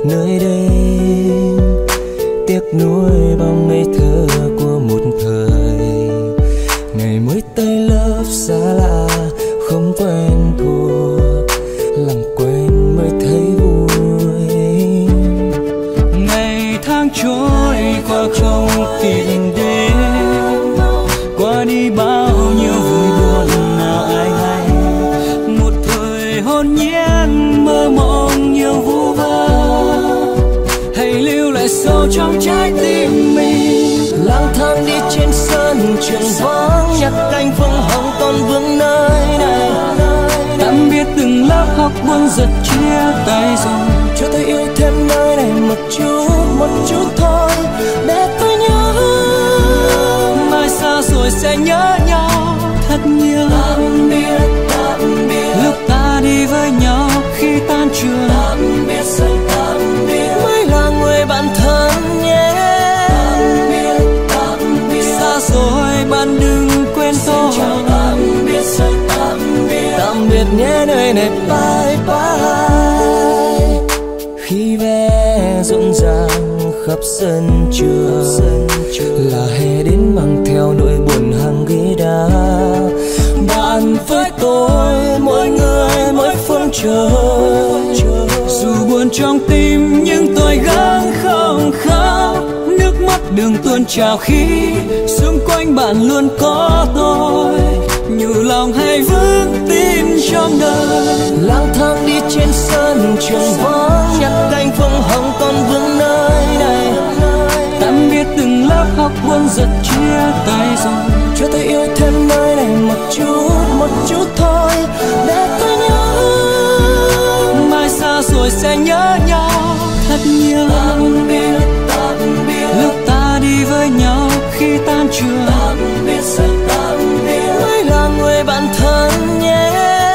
nơi đây tiếc nuối bao ngây thơ của một thời. Ngày mới tới lớp xa lạ không quen thuộc, làm quen mới thấy vui. Ngày tháng trôi qua không kịp đến, qua đi bao nhiêu vui buồn nào ai hay. Một thời hồn nhiên mơ mộng nhiều vu vơ, hãy lưu lại sâu trong trái tim mình. Lang thang đi trên sân trường vắng, nhặt cánh phương hồng còn vương nơi này. Tạm biệt từng lớp học buồn giật chia tay rồi, cho tôi yêu thêm nơi này một chút thôi để tôi nhớ. Mai xa rồi sẽ nhớ nhau thật nhiều. Tạm biệt lúc ta đi với nhau khi tan trường. Tạm biệt rồi tạm biệt, mới là người bạn thân nhé. Tạm biệt xa rồi bạn đừng quên tôi. Tạm biệt rồi tạm biệt nhé nơi này bye bye. Khi vé rộn ràng khắp sân trường, là hè đến mang theo nỗi buồn hàng ghế đá. Bạn với tôi mỗi người mỗi phương trời, dù buồn trong tim nhưng tôi gắng không khóc. Nước mắt đường tuôn trào khi xung quanh bạn luôn có tôi. Nhủ lòng hãy vững tin trong đời. Lang thang đi trên sân trường vắng, nhặt cánh phương hồng còn vương nơi này. Tạm biệt từng lớp học buồn giật chia tay rồi, cho tôi yêu thêm nơi này một chút thôi để tôi nhớ. Mai xa rồi sẽ nhớ nhau thật nhiều. Tạm biệt lúc ta đi với nhau khi tan trường. Tạm biệt rồi tạm biệt, mới là người bạn thân nhé.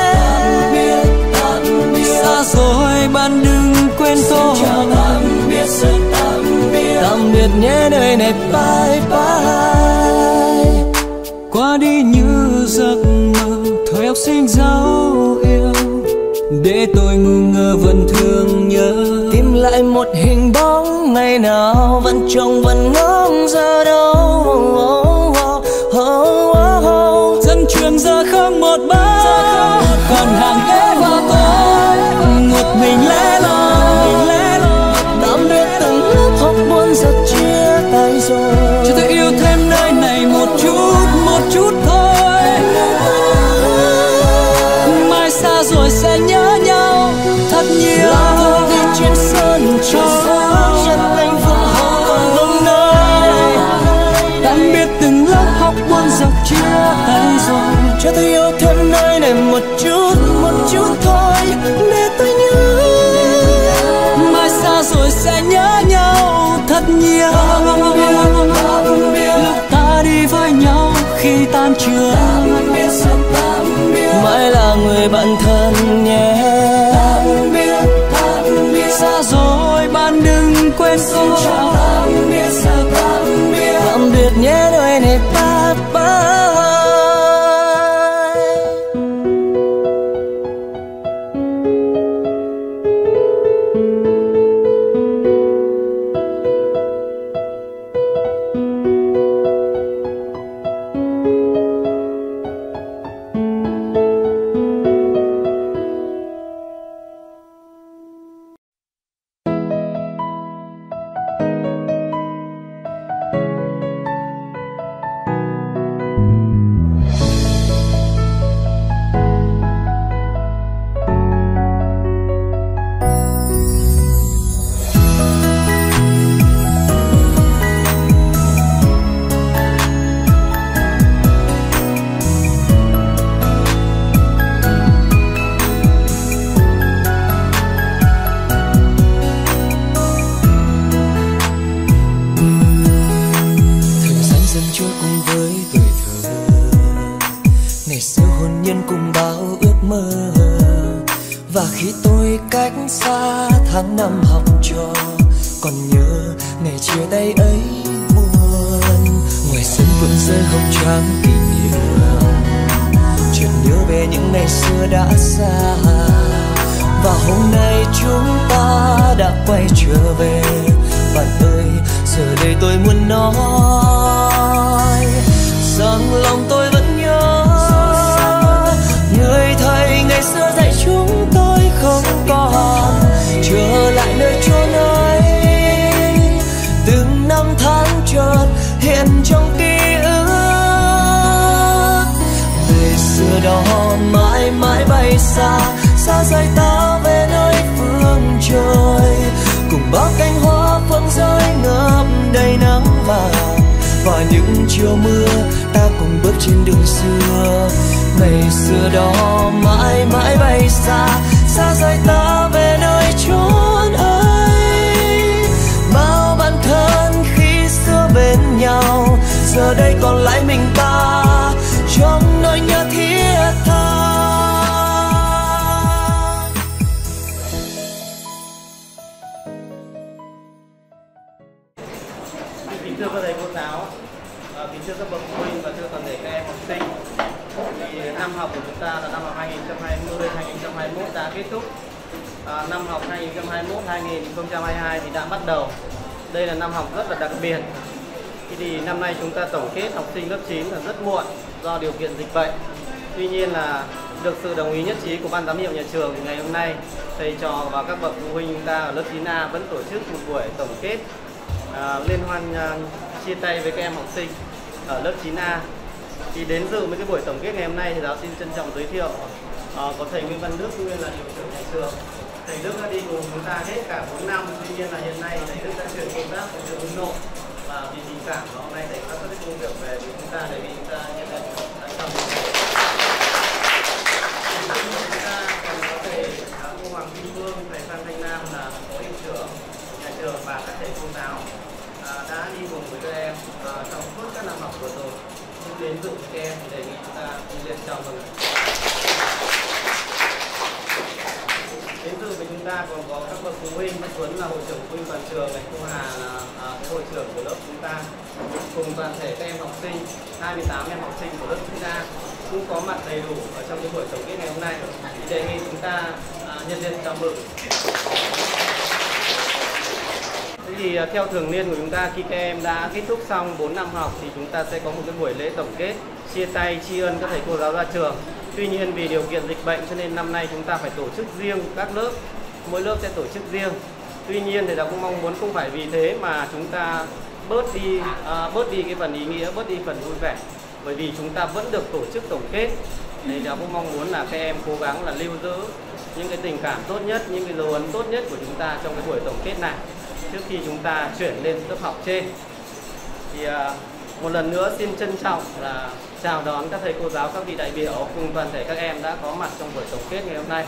Tạm biệt xa rồi bạn đừng quên tôi. Tạm biệt rồi tạm biệt nhé nơi này bye bye. Qua đi như giấc mơ thời học sinh dấu yêu, để tôi ngu ngơ vẫn thương nhớ. Tìm lại một hình bóng ngày nào vẫn trông vẫn ngóng giờ đâu. Dân trường giờ không một bóng, còn hàng ghế hoa tối một mình lẻ loi. Tạm biệt từng lớp học buồn giật chia tay rồi, cho tôi yêu thêm nơi này một chút thôi. Mai xa rồi sẽ nhớ nhau thật nhiều. Đi trên sân trường, nhặt cánh phương hồng còn vương nơi này. Tạm biệt từng lớp học buồn giật chia tay rồi, cho tôi yêu thêm nơi này một chút thôi để tôi nhớ. Mai xa rồi sẽ nhớ nhau thật nhiều. Lúc ta đi với nhau khi tan trường. Mãi là người bạn thân nhé. Xa rồi bạn đừng quên tôi. Tạm biệt nhé nơi này bye bye. Và khi tôi cách xa tháng năm học trò, còn nhớ ngày chia tay ấy buồn. Ngoài sân vườn rơi hồng trắng kỷ niệm, chợt nhớ về những ngày xưa đã xa. Và hôm nay chúng ta đã quay trở về. Bạn ơi, giờ đây tôi muốn nói rằng lòng tôi vẫn nhớ người thầy ngày xưa dạy chúng tôi không còn trở lại nơi chốn ấy. Từng năm tháng chợt hiện trong ký ức, ngày xưa đó mãi mãi bay xa, xa rời ta về nơi phương trời, cùng bao cánh hoa phượng rơi ngập đầy nắng vàng. Và những chiều mưa ta cùng bước trên đường xưa, ngày xưa đó mãi mãi bay xa, xa rời ta về nơi chốn ấy. Bao bạn thân khi xưa bên nhau, giờ đây còn lại mình ta trong nỗi nhớ thiết tha. Kính thưa các thầy cô giáo, kính thưa các bậc phụ huynh và thưa toàn thể các em học sinh. Thì năm học của chúng ta là năm học 2020-2021 đã kết thúc. Năm học 2021-2022 thì đã bắt đầu. Đây là năm học rất là đặc biệt. Thì năm nay chúng ta tổng kết học sinh lớp 9 là rất muộn do điều kiện dịch bệnh. Tuy nhiên là được sự đồng ý nhất trí của ban giám hiệu nhà trường thì ngày hôm nay thầy trò và các bậc phụ huynh chúng ta ở lớp 9A vẫn tổ chức một buổi tổng kết liên hoan chia tay với các em học sinh ở lớp 9A. Thì đến dự với cái buổi tổng kết ngày hôm nay thì giáo xin trân trọng giới thiệu có thầy Nguyễn Văn Đức, nguyên là hiệu trưởng nhà trường. Thầy Đức đã đi cùng chúng ta hết cả 4 năm, tuy nhiên là hiện nay thầy Đức đã chuyển công tác ở trường Hưng Nội, và vì tình cảm và hôm nay thầy đã rất công việc về với chúng ta để chúng ta nhận được trong chúng ta còn có thầy cô Hoàng Kim Vương, thầy Phan Thanh Nam là phó hiệu trưởng nhà trường và các thầy cô giáo đã đi cùng với các em trong suốt các năm học vừa rồi. Đến dự các em thì đề nghị chúng ta liệt chào mừng. Đến dự với chúng ta còn có các bậc phụ huynh, anh Tuấn là hội trưởng phụ huynh toàn trường, này cô Hà là hội trưởng của lớp chúng ta, cùng toàn thể các em học sinh, 28 em học sinh của lớp chúng ta cũng có mặt đầy đủ ở trong cái buổi tổng kết ngày hôm nay. Thì đề nghị chúng ta nhiệt liệt chào mừng. Thế thì theo thường niên của chúng ta, khi các em đã kết thúc xong 4 năm học thì chúng ta sẽ có một cái buổi lễ tổng kết, chia tay tri ân các thầy cô giáo ra trường. Tuy nhiên vì điều kiện dịch bệnh cho nên năm nay chúng ta phải tổ chức riêng các lớp, mỗi lớp sẽ tổ chức riêng. Tuy nhiên thì giáo cũng mong muốn không phải vì thế mà chúng ta bớt đi cái phần ý nghĩa, bớt đi phần vui vẻ, bởi vì chúng ta vẫn được tổ chức tổng kết. Thì giáo cũng mong muốn là các em cố gắng là lưu giữ những cái tình cảm tốt nhất, những cái dấu ấn tốt nhất của chúng ta trong cái buổi tổng kết này trước khi chúng ta chuyển lên lớp học trên. Thì một lần nữa xin trân trọng là chào đón các thầy cô giáo, các vị đại biểu cùng toàn thể các em đã có mặt trong buổi tổng kết ngày hôm nay.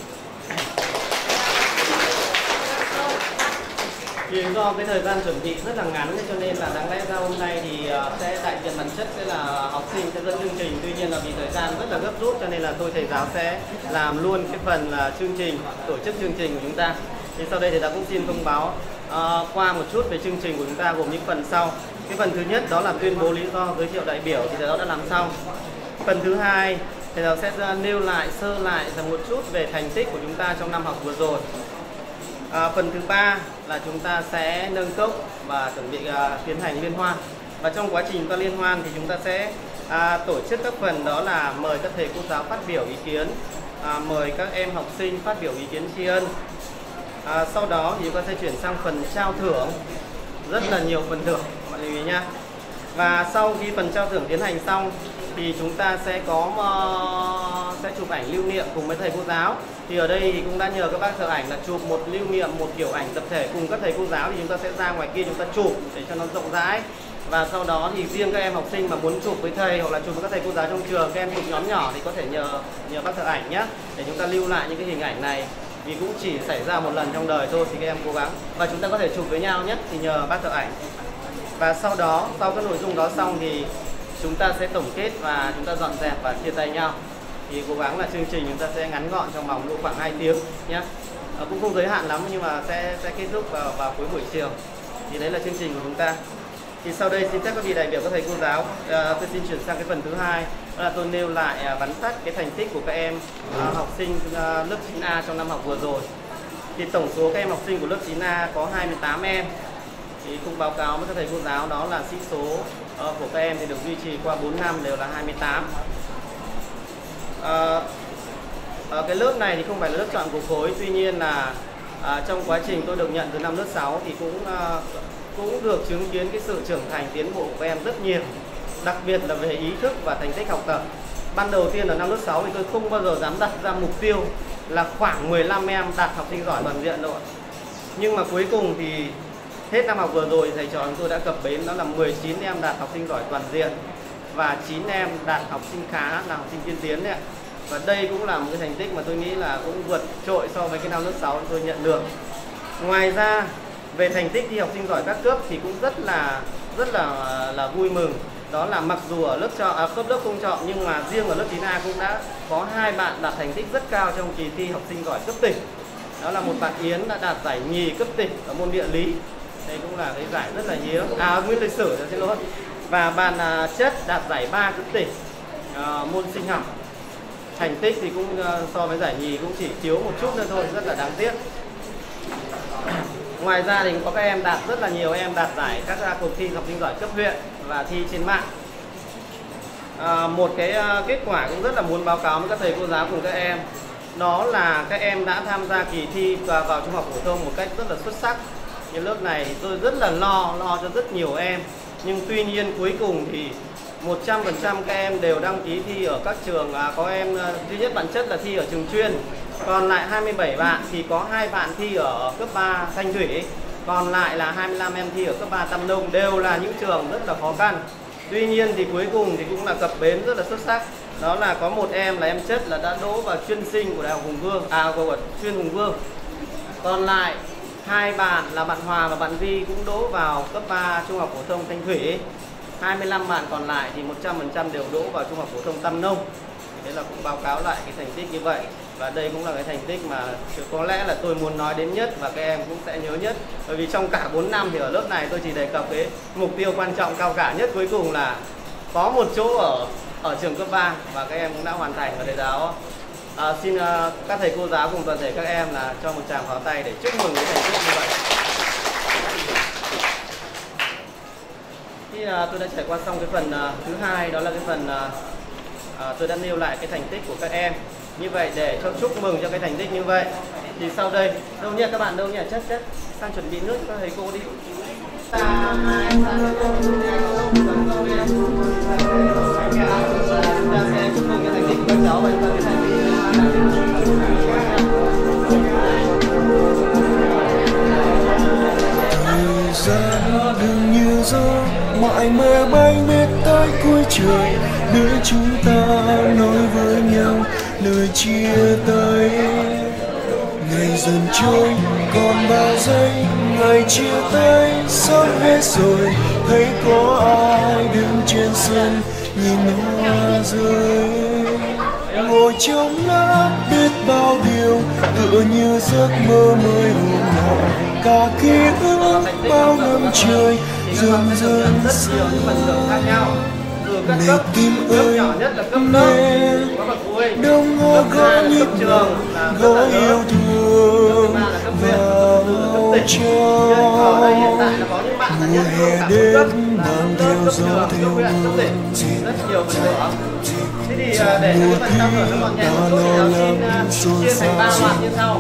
Thì do cái thời gian chuẩn bị rất là ngắn cho nên là đáng lẽ ra hôm nay thì sẽ đại diện bản chất sẽ là học sinh sẽ dẫn chương trình. Tuy nhiên là vì thời gian rất là gấp rút cho nên là tôi thầy giáo sẽ làm luôn cái phần là chương trình, tổ chức chương trình của chúng ta. Thì sau đây thì ta cũng xin thông báo qua một chút về chương trình của chúng ta gồm những phần sau. Cái phần thứ nhất đó là tuyên bố lý do, giới thiệu đại biểu thì thầy giáo đã làm xong. Phần thứ hai thầy giáo sẽ nêu lại, sơ lại một chút về thành tích của chúng ta trong năm học vừa rồi. Phần thứ ba là chúng ta sẽ nâng cốc và chuẩn bị tiến hành liên hoan. Và trong quá trình chúng ta liên hoan thì chúng ta sẽ tổ chức các phần đó là mời các thầy cô giáo phát biểu ý kiến, mời các em học sinh phát biểu ý kiến tri ân. Sau đó thì chúng ta sẽ chuyển sang phần trao thưởng, rất là nhiều phần thưởng mọi người nhé. Và sau khi phần trao thưởng tiến hành xong thì chúng ta sẽ sẽ chụp ảnh lưu niệm cùng với thầy cô giáo. Thì ở đây thì cũng đã nhờ các bác thợ ảnh là chụp một lưu niệm, một kiểu ảnh tập thể cùng các thầy cô giáo, thì chúng ta sẽ ra ngoài kia chúng ta chụp để cho nó rộng rãi. Và sau đó thì riêng các em học sinh mà muốn chụp với thầy hoặc là chụp với các thầy cô giáo trong trường, các em chụp nhóm nhỏ thì có thể nhờ bác thợ ảnh nhé, để chúng ta lưu lại những cái hình ảnh này. Vì cũng chỉ xảy ra một lần trong đời thôi thì các em cố gắng. Và chúng ta có thể chụp với nhau nhất thì nhờ bác thợ ảnh. Và sau đó, sau cái nội dung đó xong thì chúng ta sẽ tổng kết và chúng ta dọn dẹp và chia tay nhau. Thì cố gắng là chương trình chúng ta sẽ ngắn gọn trong vòng khoảng 2 tiếng nhé. Cũng không giới hạn lắm nhưng mà sẽ kết thúc vào cuối buổi chiều. Thì đấy là chương trình của chúng ta. Thì sau đây xin phép các vị đại biểu, các thầy cô giáo, tôi xin chuyển sang cái phần thứ hai, đó là tôi nêu lại vắn tắt cái thành tích của các em học sinh lớp 9A trong năm học vừa rồi. Thì tổng số các em học sinh của lớp 9A có 28 em. Thì cũng báo cáo với các thầy cô giáo đó là sĩ số của các em thì được duy trì qua 4 năm đều là 28. Cái lớp này thì không phải là lớp chọn của khối, tuy nhiên là trong quá trình tôi được nhận từ năm lớp 6 thì cũng được chứng kiến cái sự trưởng thành tiến bộ của các em rất nhiều, đặc biệt là về ý thức và thành tích học tập. Ban đầu tiên ở năm lớp 6 thì tôi không bao giờ dám đặt ra mục tiêu là khoảng 15 em đạt học sinh giỏi toàn diện đâu ạ. Nhưng mà cuối cùng thì hết năm học vừa rồi thầy trò chúng tôi đã cập bến đó là 19 em đạt học sinh giỏi toàn diện và 9 em đạt học sinh khá là học sinh tiên tiến đấy ạ. Và đây cũng là một cái thành tích mà tôi nghĩ là cũng vượt trội so với cái năm lớp 6 tôi nhận được. Ngoài ra về thành tích thi học sinh giỏi các cấp thì cũng rất là vui mừng. Đó là mặc dù ở cấp lớp không chọn nhưng mà riêng ở lớp 9A cũng đã có 2 bạn đạt thành tích rất cao trong kỳ thi học sinh giỏi cấp tỉnh. Đó là một bạn Yến đã đạt giải nhì cấp tỉnh ở môn địa lý. Đây cũng là cái giải rất là hiếm. Nguyên lịch sử, xin lỗi. Và bạn Chất đạt giải 3 cấp tỉnh môn sinh học. Thành tích thì cũng so với giải nhì cũng chỉ thiếu một chút nữa thôi, rất là đáng tiếc. Ngoài ra thì có các em đạt rất là nhiều em đạt giải các cuộc thi học sinh giỏi cấp huyện và thi trên mạng. Một cái kết quả cũng rất là muốn báo cáo với các thầy cô giáo cùng các em, đó là các em đã tham gia kỳ thi và vào trung học phổ thông một cách rất là xuất sắc. Như lớp này thì tôi rất là lo cho rất nhiều em, nhưng tuy nhiên cuối cùng thì 100% các em đều đăng ký thi ở các trường. Có em duy nhất bạn Chất là thi ở trường chuyên, còn lại 27 bạn thì có 2 bạn thi ở cấp 3 Thanh Thủy, còn lại là 25 em thi ở cấp 3 Tam Nông, đều là những trường rất là khó khăn. Tuy nhiên thì cuối cùng thì cũng là cập bến rất là xuất sắc. Đó là có một em là em Chất là đã đỗ vào chuyên sinh của Đại học Hùng Vương, của chuyên Hùng Vương. Còn lại 2 bạn là bạn Hòa và bạn Vi cũng đỗ vào cấp 3 Trung học phổ thông Thanh Thủy. 25 bạn còn lại thì 100% đều đỗ vào Trung học phổ thông Tam Nông. Thế là cũng báo cáo lại cái thành tích như vậy. Và đây cũng là cái thành tích mà có lẽ là tôi muốn nói đến nhất và các em cũng sẽ nhớ nhất. Bởi vì trong cả 4 năm thì ở lớp này tôi chỉ đề cập cái mục tiêu quan trọng cao cả nhất cuối cùng là có một chỗ ở trường cấp 3 và các em cũng đã hoàn thành. Và thầy giáo xin các thầy cô giáo cùng toàn thể các em là cho một tràng pháo tay để chúc mừng cái thành tích như vậy. Khi tôi đã trải qua xong cái phần thứ hai, đó là cái phần tôi đã nêu lại cái thành tích của các em. Như vậy để cho chúc mừng cho cái thành tích như vậy thì sau đây đâu nhỉ các bạn, đâu nhỉ, Chất sang chuẩn bị nước cho các thầy cô đi. Ta sẽ chúc mừng cái thành tích của các cháu và chúng ta tiến hành thời gian đừng như gió mãi mê bay bên tới cuối trời, để chúng ta nói với nhau lời chia tay. Ngày dần trôi còn bao giây, ngày chia tay sắp hết rồi. Thấy có ai đứng trên sân nhìn hoa rơi, ngồi trong lá biết bao điều tựa như giấc mơ mới hôm nào. Cả ký ức bao năm trời dần dần niềm tim ơi nghe đông ngõ gõ nhịp lòng gõ yêu thương vào trong mùa hè đến mang theo gió theo mưa thế thì để cho cái phần trăm nó gọn nhẹ một chút thì giáo xin chia thành 3 đoạn như sau.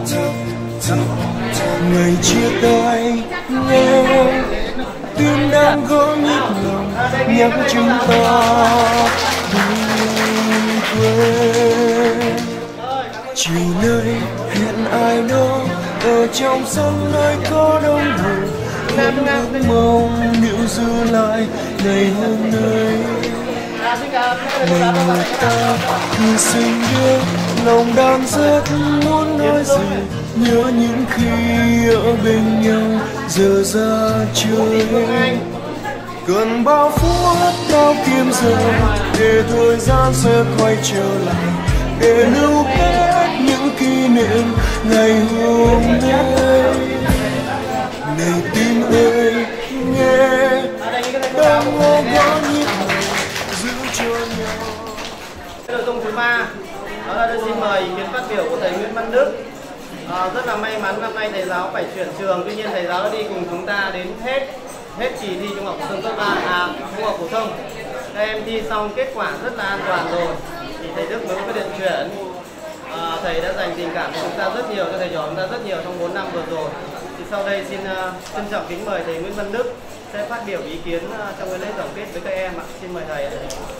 Ngày chia tay nghe tim đang gõ nhịp lòng nhắc chúng ta đừng quên. Chiều nay hẹn ai đó ở trong sân nơi có đông người, vẫn ước mong níu giữ lại ngày hôm nay. Ngày người ta thư sinh đưa lòng đang rất muốn nói gì, nhớ những khi ở bên nhau giờ ra chơi. Cần bao phút bao kim giờ để thời gian sẽ quay trở lại, để lưu hết những kỷ niệm ngày hôm nay. Này tim ơi nghe đang ngó gõ nhịp giữ cho nhau. Nội dung thứ 3 đó là tôi xin mời ý kiến phát biểu của thầy Nguyễn Văn Đức. Rất là may mắn năm nay thầy giáo phải chuyển trường, tuy nhiên thầy giáo đã đi cùng chúng ta đến hết kỳ thi trung học phổ thông cấp 3, trung học phổ thông. Các em thi xong kết quả rất là an toàn rồi, thì thầy Đức mới quyết định chuyển. Thầy đã dành tình cảm cho chúng ta rất nhiều, cho thầy trò chúng ta rất nhiều trong 4 năm vừa rồi. Thì sau đây xin trân trọng kính mời thầy Nguyễn Văn Đức sẽ phát biểu ý kiến trong cái lễ tổng kết với các em ạ. Xin mời thầy.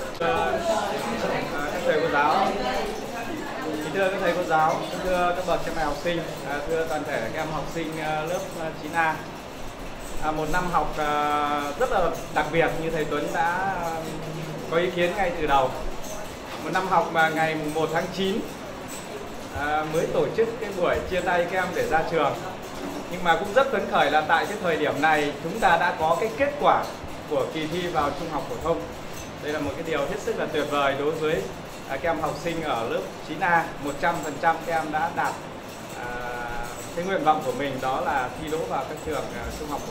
Các thầy cô giáo, thưa các thầy cô giáo, thưa các bậc cha mẹ học sinh, thưa toàn thể các em học sinh lớp 9A. Một năm học rất là đặc biệt như thầy Tuấn đã có ý kiến ngay từ đầu. Một năm học mà ngày 1 tháng 9 mới tổ chức cái buổi chia tay các em để ra trường. Nhưng mà cũng rất phấn khởi là tại cái thời điểm này chúng ta đã có cái kết quả của kỳ thi vào trung học phổ thông. Đây là một cái điều hết sức là tuyệt vời đối với các em học sinh ở lớp 9A. 100% các em đã đạt cái nguyện vọng của mình, đó là thi đỗ vào các trường trung học phổ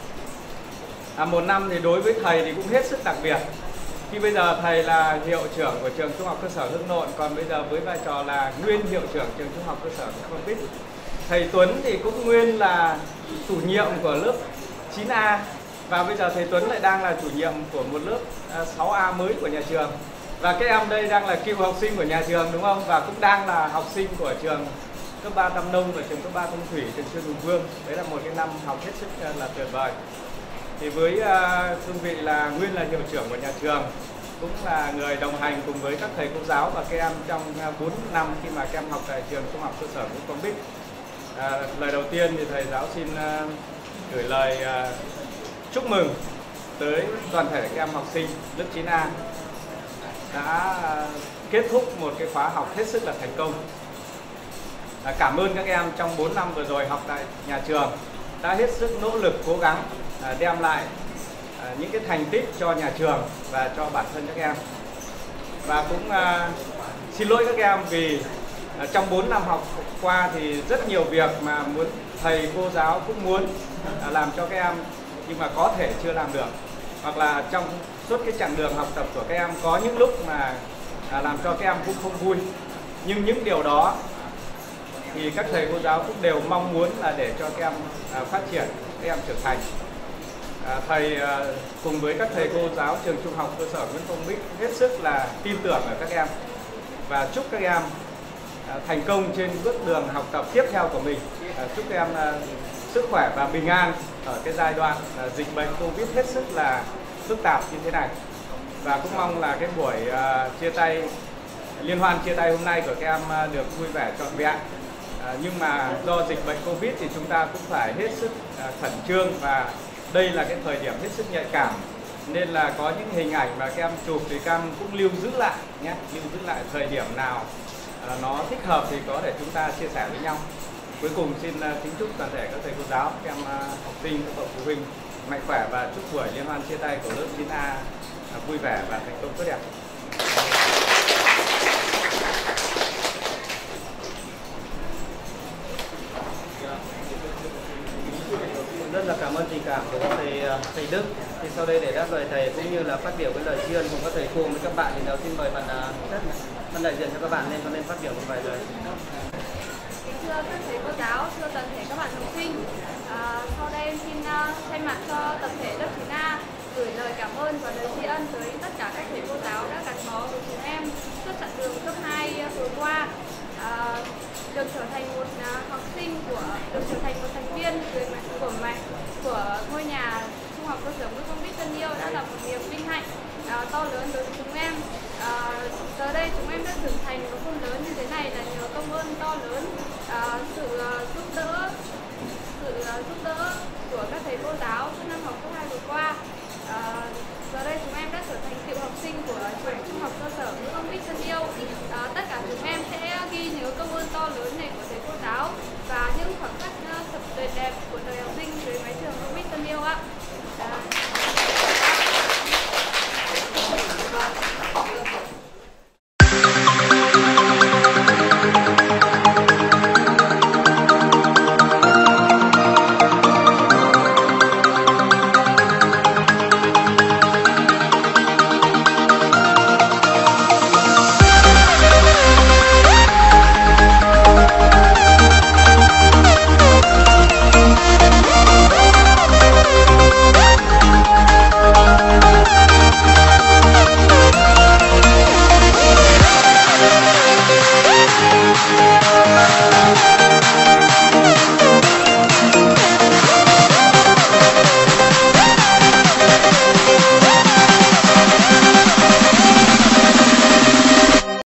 thông. Một năm thì đối với thầy thì cũng hết sức đặc biệt. Khi bây giờ thầy là hiệu trưởng của trường trung học cơ sở Hưng Nộn, còn bây giờ với vai trò là nguyên hiệu trưởng trường trung học cơ sở Hưng Vích. Thầy Tuấn thì cũng nguyên là chủ nhiệm của lớp 9A, và bây giờ thầy Tuấn lại đang là chủ nhiệm của một lớp 6A mới của nhà trường. Và các em đây đang là cựu học sinh của nhà trường, đúng không? Và cũng đang là học sinh của trường cấp 3 Tam Nông và trường cấp 3 Thông Thủy, trường chuyên Hùng Vương. Đấy là một cái năm học hết sức là tuyệt vời. Thì với cương vị là nguyên là hiệu trưởng của nhà trường, cũng là người đồng hành cùng với các thầy cô giáo và các em trong 4 năm khi mà các em học tại trường trung học cơ sở Nguyễn Quang Bích. Lời đầu tiên thì thầy giáo xin gửi lời chúc mừng tới toàn thể các em học sinh lớp 9A đã kết thúc một cái khóa học hết sức là thành công. Cảm ơn các em trong 4 năm vừa rồi học tại nhà trường đã hết sức nỗ lực cố gắng đem lại những cái thành tích cho nhà trường và cho bản thân các em. Và cũng xin lỗi các em vì trong 4 năm học qua thì rất nhiều việc mà thầy cô giáo cũng muốn làm cho các em nhưng mà có thể chưa làm được, hoặc là trong suốt cái chặng đường học tập của các em có những lúc mà làm cho các em cũng không vui. Nhưng những điều đó thì các thầy cô giáo cũng đều mong muốn là để cho các em phát triển, các em trưởng thành. Thầy cùng với các thầy cô giáo trường trung học cơ sở Nguyễn Công Bích hết sức là tin tưởng ở các em và chúc các em thành công trên bước đường học tập tiếp theo của mình. Chúc các em sức khỏe và bình an ở cái giai đoạn dịch bệnh Covid hết sức là phức tạp như thế này. Và cũng mong là cái buổi chia tay, liên hoan chia tay hôm nay của các em được vui vẻ trọn vẹn. Nhưng mà do dịch bệnh Covid thì chúng ta cũng phải hết sức khẩn trương, và đây là cái thời điểm hết sức nhạy cảm, nên là có những hình ảnh mà các em chụp thì các em cũng lưu giữ lại nhé, lưu giữ lại thời điểm nào nó thích hợp thì có thể chúng ta chia sẻ với nhau. Cuối cùng xin kính chúc toàn thể các thầy cô giáo, các em học sinh, các bậc phụ huynh mạnh khỏe và chúc buổi liên hoan chia tay của lớp 9A vui vẻ và thành công tốt đẹp. Rất là cảm ơn tình cảm của thầy Đức. Thì sau đây để đáp lời thầy cũng như là phát biểu cái lời tri ân cùng các thầy cô với các bạn thì đầu tiên mời bạn Chất, bạn đại diện cho các bạn nên phát biểu một vài lời. Thưa các thầy cô giáo, thưa toàn thể các bạn học sinh, sau đây em xin thay mặt cho tập thể lớp 9A gửi lời cảm ơn và lời tri ân tới tất cả các thầy cô giáo đã gắn bó với chúng em suốt chặng đường cấp 2 vừa qua. Được trở thành một học sinh được trở thành một thành viên của ngôi nhà trung học cơ sở Nguyễn Công Bích thân yêu đã là một niềm vinh hạnh to lớn đối với chúng em. Giờ đây chúng em đã trưởng thành một khôn lớn như thế này là nhờ công ơn to lớn, sự giúp đỡ